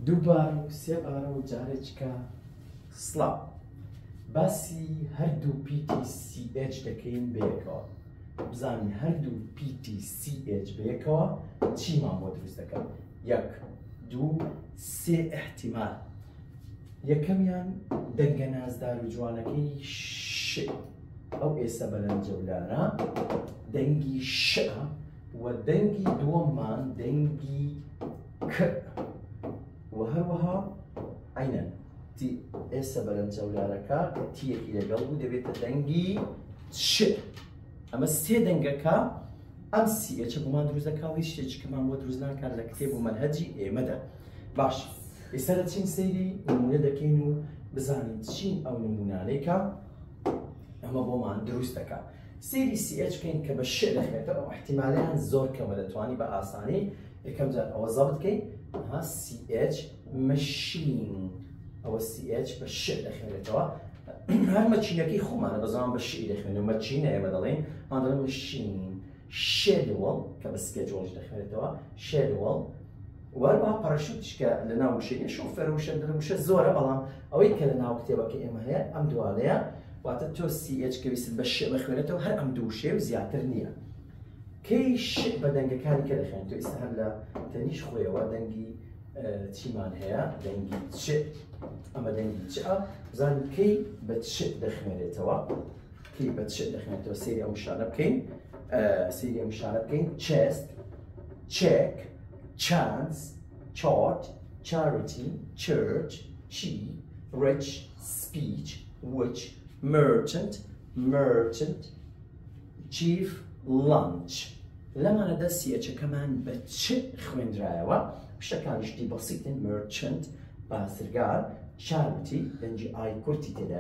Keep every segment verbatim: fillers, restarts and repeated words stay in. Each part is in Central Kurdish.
دووبار و سێبارە و جارێککە سڵاو باسی هەردوو پیتی سی ئێچ دەکەین بەیەکەوە. بزانین هەردوو پیتی سی ئێچ بەیەکەوە چیمان بۆ دروست دەکەن؟ یەک، دوو، سێ احتیمال. یەکەمیان دەنگە نازدار و جوانەکەی ش، ئەو ئێسە بەلەنجەولارە دەنگی شە، و دەنگی دووەممان دەنگی ک، و هەروەها عینەن تی ئێسە بەلەنجەولارەکە کە تیەکی لەگەڵ بوو دەبێتە دەنگی ش. ئەمە سێ دەنگەکە ئەم سی ئێچە بۆمان دروست دەکات و هیچ شتێکمان بۆ دروست ناکات لە کتێب و مەنهەجی ئێمەدا. باش، ئێستا دەچین سەیری نمونە دەکەین و بزانین چین ئەو نمونانەیەکە ئەمە بۆمان دروست دەکات. سەیری سی ئێچ بکەین کە بە ش دەخوێتەوە، احتیمالیان زۆر کەمە، دەتوانی بە ئاسانی یەکەم جار ئەوە زەبط بکەین. ئەها سی ئێچ مەشین، ئەوە سی ئێچ بە ش دەخوێنێتەوە. هەر مەچینەکەی خۆمانە بە زەمان بە شی دەخوێنێت، مەچینە ئێمە دەڵێن، ئەوان دەڵێن مەشین. شێدوەڵ کە بە سکێجۆڵش دەخوێنێتەوە، شێدوەڵ. وەروە پەرەشوتش کە لە ناو وشەیە شۆفێر وشە وشە زۆرە، بەڵام ئەوەی کە لە ناو کتێبەکە ئێمە هەیە ئەم دوانەیە، واتە تۆ سی ئێچ کە ویست بە ش بخوێنێتەوە هەر ئەم دوو شێ و زیاتر نییە. کەی ش بە دەنگەکانی کە دەخوێنێت، تۆ ئێستا هەر لە تەنیش خۆیەوە دەنگی چیمان هەیە، دەنگی چ، ئەمە دەنگی چە، بزانین کەی بە چ دەخوێنێتەوە، کەی بە چ دەخوێنێتەوە. سەیری ئەم شانە بکەین، سەیری ئەم شانە بکەین: چێست، چێک، chance, chart, charity, church, chi, rich, speech, which, merchant, merchant, chief, lunch. لما ندا سيئة كمان بتش خويندرايوا بشكل جدي بسيط. merchant باسرقال، charity دنجي اي كورتي تدا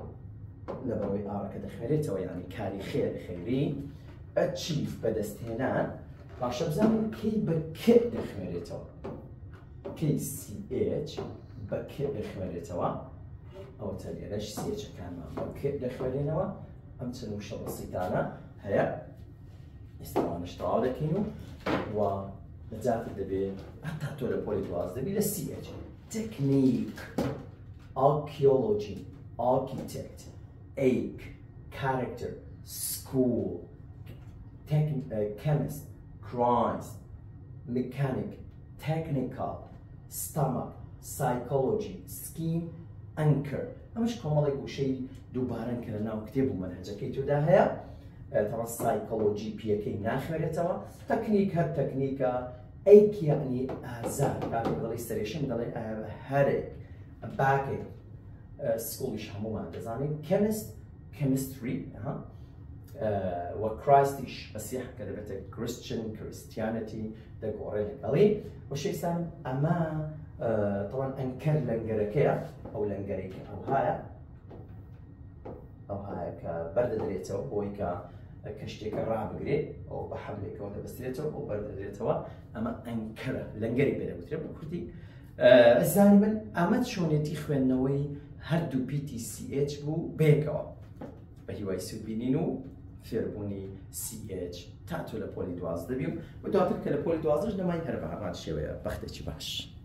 لبروي آرا كده خيريتوا يعني كاري خير خيري. chief بدستهنان باشە بزانین کەی بە ک دەخوێنێتەوە، کەی سی ئێچ بە ک دەخوێنێتەوە. ئەوە لێرەش سی ئێچەکانمان بە ک دەخوێنێنەوە. ئەم چەند وشە بەسیطانە هەیە، ئێستا ئەوانەش تەواو دەکەین و نەجاتت دەبێت هەتا تۆ لە پۆلی دواز دەبی لە سی ئێچ. تەکنیک، ئارکیۆلۆجی، ئارکیتێکت، ئەیک، کارێکتەر، سکوول، chemist, Christ, mechanic, technical, stomach, psychology, scheme, anchor. ئەمەش کۆمەڵێک وشەی دووبارەن کە لە ناو کتێب و مەنهەجەکەی تۆدا هەیە. تەوا سایکۆلۆجی پیەکەی ناخوێنێتەوە، تەکنیک هەر تەکنیکە، ئەیک یعنی ئازار، کاتێک دەڵێی سەرێشم دەڵێ هەرێک، باکێک، سکوڵیش هەموومان دەزانین. chemist، chemistry، و کراستیش مەسیح کە دەبێتە کریستچن، کریستیانەتی دەگۆڕێ لەگەڵی. وشەیسان ئەمە تەوان ئەنکەر لەنگەرەکەیە، ئەو لەنگەرێکی ئەو هایە، ئەو هایە کە بەردەدرێتەوە بۆی کە کەشتێکە ڕابگرێت، ئەو بە حەبلێکەوە دەبەسترێتەوە بۆ بەردەدرێتەوە. ئەمە ئەنکەرە، لەنگەری پێدەگوترێت بە کوردی. ئەزانی من ئەمە چۆنێتی خوێندنەوەی هەردوو پیتی سی ئێچ بوو بەیەکەوە بە هیوای سوودبینین و فێربوونی سی ئێچ تا تۆ لە پۆلی دوازدە بیم و دواتر کە لە پۆلی دوازدەش نەمای هەر بە هەمان شێوەیە. بەختێکی باش.